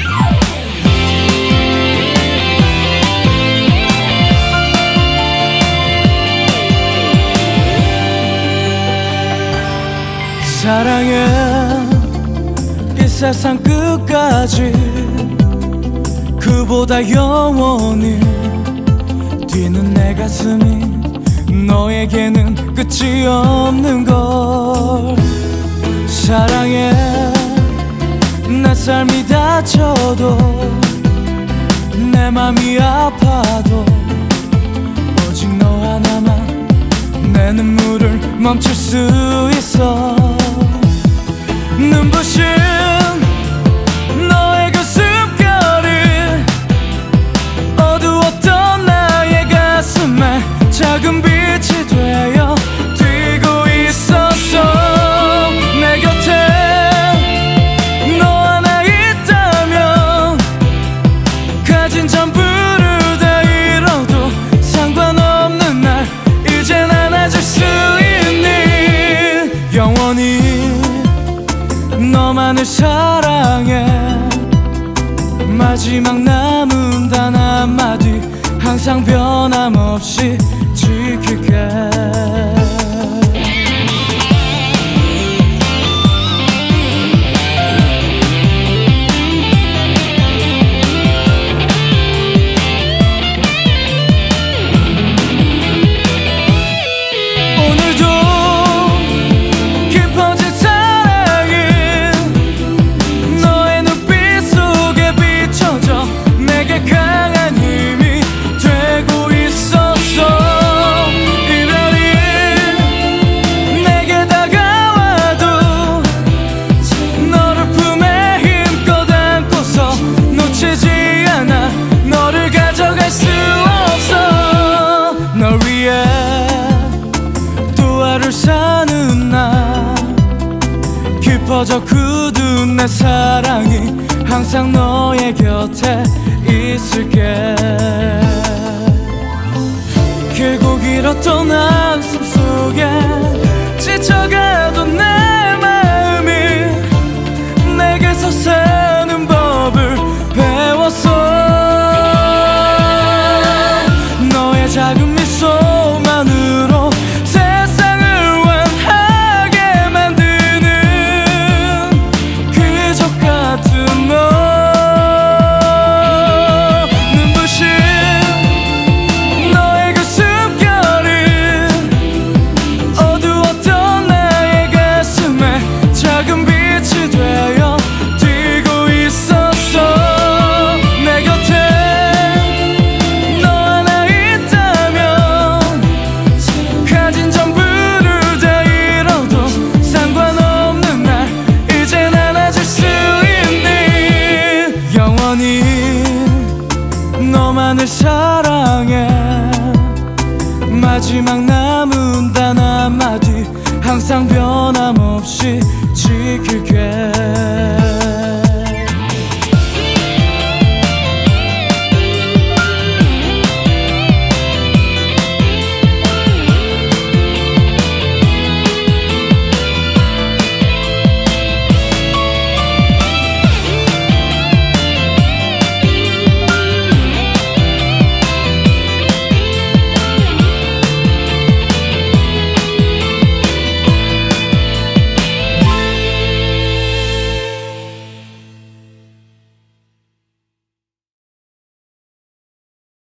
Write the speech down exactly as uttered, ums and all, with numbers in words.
사랑해 이 세상 끝까지 그보다 영원히 뛰는 내 가슴이 너에게는 끝이 없는 걸 사랑해 내 삶이 다쳐도 내 맘이 아파도 오직 너 하나만 내 눈물을 멈출 수 있어 눈부신 너의 그 숨결이 어두웠던 나의 가슴에 작은 빛이 되어 뛰고 있었어 내 곁에 너 하나 있다면 가진 전부를 다 잃어도 상관없는 날 이젠 안아줄 수 있니 영원히 너만을 사랑해 마지막 남은 단 한마디 항상 변함없이 지킬게 사는 나 깊어져 굳은 내 사랑이 항상 너의 곁에 있을게 길고 길었던 한숨 속에 지쳐가던 내 마음이 내게서 사는 법을 배웠어 너의 작은 미소만으로 너만을 사랑해 마지막 남은 단 한마디 항상 변함없이